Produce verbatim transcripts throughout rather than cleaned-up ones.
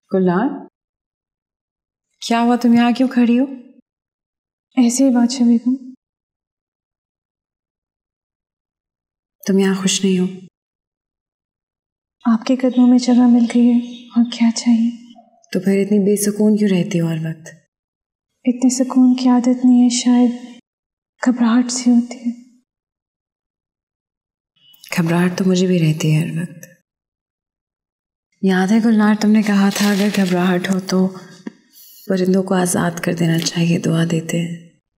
गुलनार, क्या हुआ? तुम यहाँ क्यों खड़ी हो? ऐसे ही बादशाह बेगम। तुम यहाँ खुश नहीं हो? आपके कदमों में जगह मिल गई है, और क्या चाहिए? तो फिर इतनी बेसुकून क्यों रहती हो हर वक्त? इतने सुकून की आदत नहीं है, शायद घबराहट सी होती है। घबराहट तो मुझे भी रहती है हर वक्त। याद है गुलनार, तुमने कहा था अगर घबराहट हो तो परिंदों को आज़ाद कर देना चाहिए, दुआ देते हैं।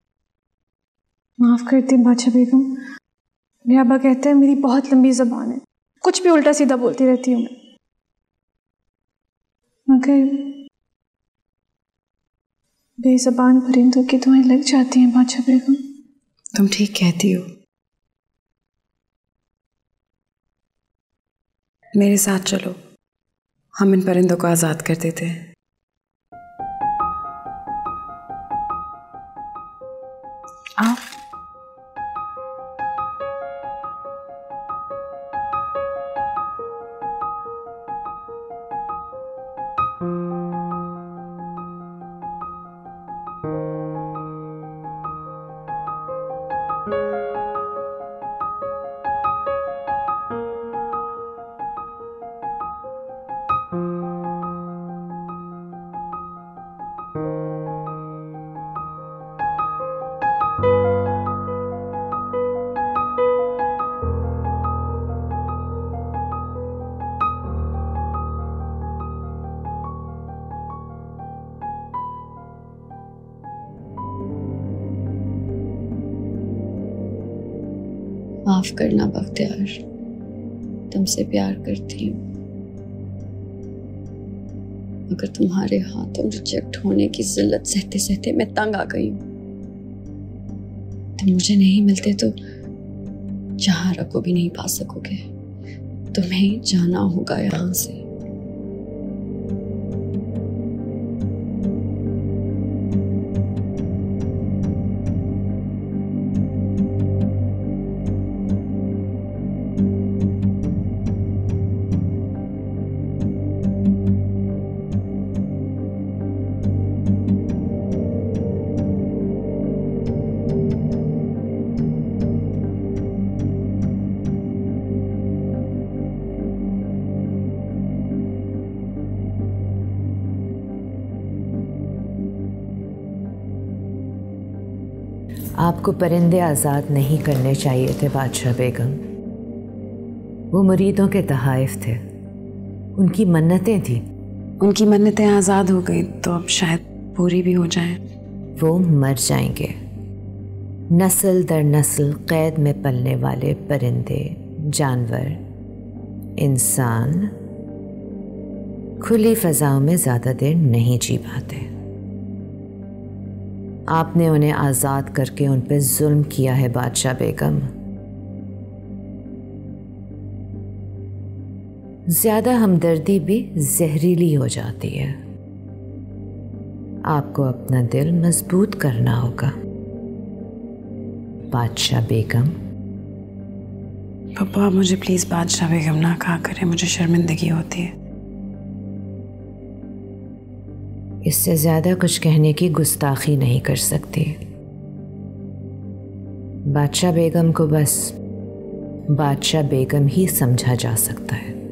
माफ़ करती बादशाह बेगम, मेरे अब्बा कहते हैं मेरी बहुत लंबी ज़बान है, कुछ भी उल्टा सीधा बोलती रहती हूँ मैं। मगर बेज़बान परिंदों की दुआएं लग जाती हैं बादशाह बेगम। तुम ठीक कहती हो। मेरे साथ चलो, हम इन परिंदों को आज़ाद कर देते हैं। आओ। माफ करना बख्तियार, तुमसे प्यार करती हूँ, मगर तुम्हारे हाथों रिजेक्ट होने की जिल्लत सहते सहते मैं तंग आ गई हूँ। तुम मुझे नहीं मिलते तो जहां रखो भी नहीं पा सकोगे, तुम्हें जाना होगा यहाँ से। आपको परिंदे आज़ाद नहीं करने चाहिए थे बादशाह बेगम। वो मुरीदों के तहाइफ थे, उनकी मन्नतें थी। उनकी मन्नतें आज़ाद हो गई तो अब शायद पूरी भी हो जाएं। वो मर जाएंगे। नस्ल दर नस्ल कैद में पलने वाले परिंदे, जानवर, इंसान खुली फ़ज़ाओं में ज़्यादा देर नहीं जी पाते। आपने उन्हें आज़ाद करके उन पे जुल्म किया है बादशाह बेगम। ज़्यादा हमदर्दी भी जहरीली हो जाती है। आपको अपना दिल मजबूत करना होगा बादशाह बेगम। पापा, मुझे प्लीज़ बादशाह बेगम ना कहा करें, मुझे शर्मिंदगी होती है। इससे ज़्यादा कुछ कहने की गुस्ताखी नहीं कर सकती। बादशाह बेगम को बस बादशाह बेगम ही समझा जा सकता है।